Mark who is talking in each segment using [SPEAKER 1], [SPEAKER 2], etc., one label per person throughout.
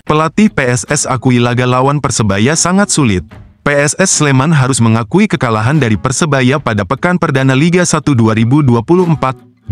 [SPEAKER 1] Pelatih PSS akui laga lawan Persebaya sangat sulit. PSS Sleman harus mengakui kekalahan dari Persebaya pada pekan perdana Liga 1 2024-2025.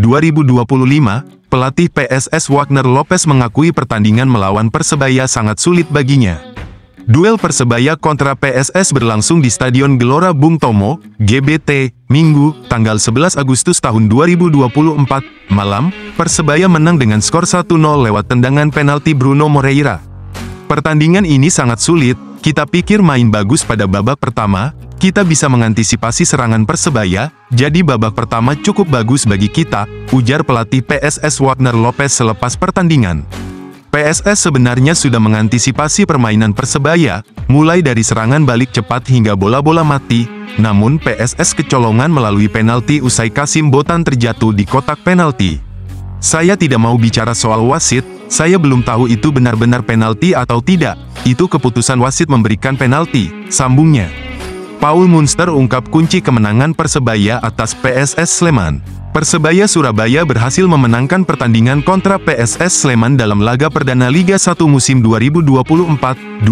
[SPEAKER 1] Pelatih PSS Wagner Lopez mengakui pertandingan melawan Persebaya sangat sulit baginya. Duel Persebaya kontra PSS berlangsung di Stadion Gelora Bung Tomo, GBT, Minggu, tanggal 11 Agustus tahun 2024, malam. Persebaya menang dengan skor 1-0 lewat tendangan penalti Bruno Moreira. Pertandingan ini sangat sulit, kita pikir main bagus pada babak pertama, kita bisa mengantisipasi serangan Persebaya, jadi babak pertama cukup bagus bagi kita, ujar pelatih PSS Wagner Lopez selepas pertandingan. PSS sebenarnya sudah mengantisipasi permainan Persebaya, mulai dari serangan balik cepat hingga bola-bola mati, namun PSS kecolongan melalui penalti usai Kasim Botan terjatuh di kotak penalti. Saya tidak mau bicara soal wasit, saya belum tahu itu benar-benar penalti atau tidak, itu keputusan wasit memberikan penalti, sambungnya. Paul Munster ungkap kunci kemenangan Persebaya atas PSS Sleman. Persebaya Surabaya berhasil memenangkan pertandingan kontra PSS Sleman dalam laga perdana Liga 1 musim 2024-2025.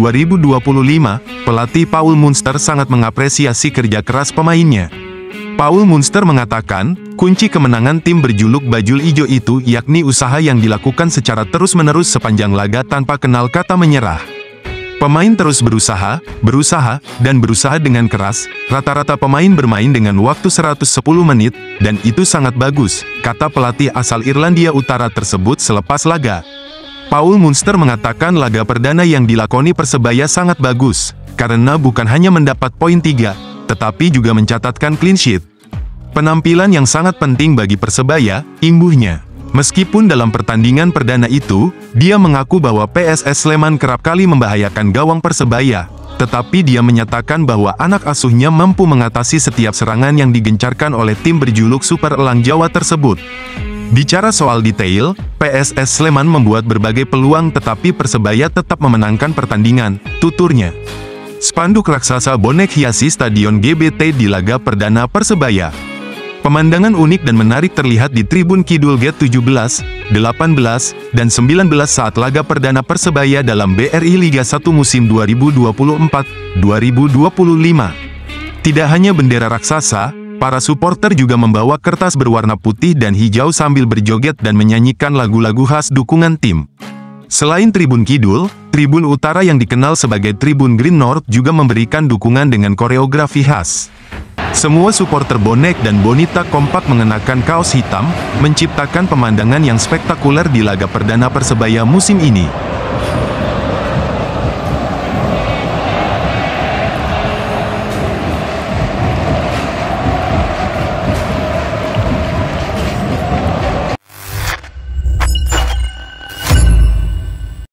[SPEAKER 1] Pelatih Paul Munster sangat mengapresiasi kerja keras pemainnya. Paul Munster mengatakan, kunci kemenangan tim berjuluk Bajul Ijo itu yakni usaha yang dilakukan secara terus-menerus sepanjang laga tanpa kenal kata menyerah. Pemain terus berusaha, dan berusaha dengan keras, rata-rata pemain bermain dengan waktu 110 menit, dan itu sangat bagus, kata pelatih asal Irlandia Utara tersebut selepas laga. Paul Munster mengatakan laga perdana yang dilakoni Persebaya sangat bagus, karena bukan hanya mendapat poin 3, tetapi juga mencatatkan clean sheet. Penampilan yang sangat penting bagi Persebaya, imbuhnya. Meskipun dalam pertandingan perdana itu, dia mengaku bahwa PSS Sleman kerap kali membahayakan gawang Persebaya, tetapi dia menyatakan bahwa anak asuhnya mampu mengatasi setiap serangan yang digencarkan oleh tim berjuluk Super Elang Jawa tersebut. Bicara soal detail, PSS Sleman membuat berbagai peluang tetapi Persebaya tetap memenangkan pertandingan, tuturnya. Spanduk raksasa bonek hiasi Stadion GBT di laga perdana Persebaya. Pemandangan unik dan menarik terlihat di Tribun Kidul Gate 17, 18, dan 19 saat laga perdana Persebaya dalam BRI Liga 1 musim 2024-2025. Tidak hanya bendera raksasa, para supporter juga membawa kertas berwarna putih dan hijau sambil berjoget dan menyanyikan lagu-lagu khas dukungan tim. Selain Tribun Kidul, Tribun Utara yang dikenal sebagai Tribun Green North juga memberikan dukungan dengan koreografi khas. Semua supporter bonek dan bonita kompak mengenakan kaos hitam, menciptakan pemandangan yang spektakuler di laga perdana Persebaya musim ini.